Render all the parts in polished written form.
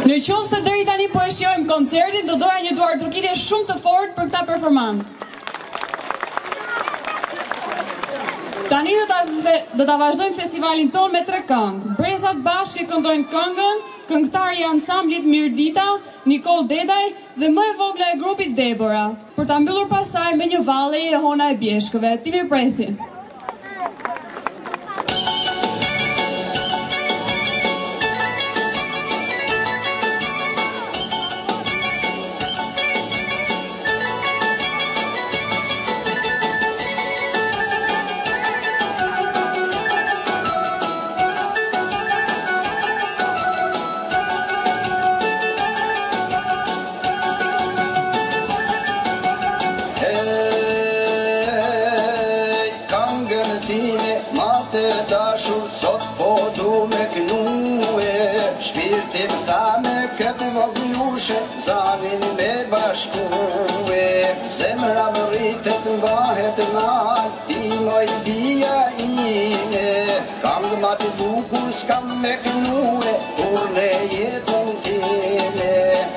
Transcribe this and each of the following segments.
Në qoftë se deri tani po e shijojmë koncertin, do doja një duar trokitje shumë të fortë për këta performancë. Tani do ta vazhdojmë festivalin ton me 3 këngë. Brezat bashkë këndojnë këngën, këngëtarë i ansamblit Mirdita, Nikol Dedaj dhe më e vogla e grupit Debora, për ta mbyllur pastaj me një valle e Hona e Bjeshkëve. Ti mirëpresi. Sot po du me knue, shpirtim ta me këtë voglushe, zanin me bashkue. Zemra më rritet mbahet nal, ti moj bia ine. Kam ma të bukur s'kam me knue, kur ne jetun tine.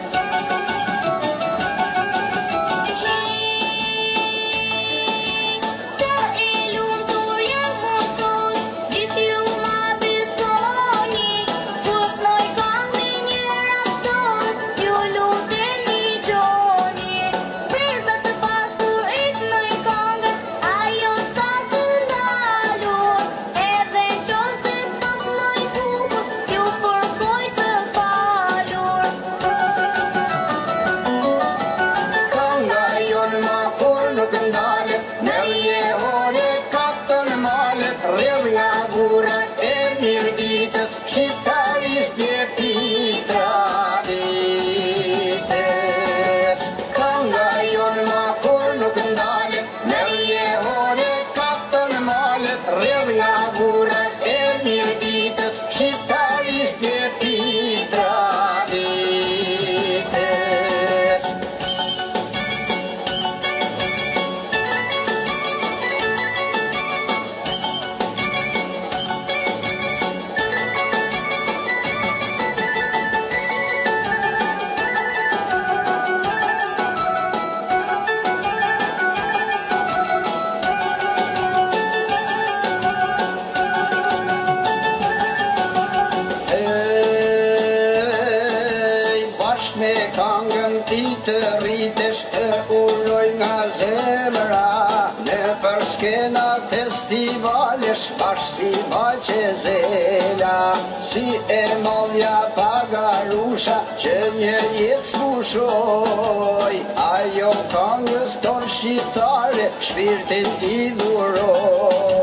Të rritesh të ulloj nga zemra, në për skena festivalesh bashkë si baqe zela. Si e molja pagarusha që një jetë s'kushoj, ajo këngës ton shqiptare shpirtin i dhuroj.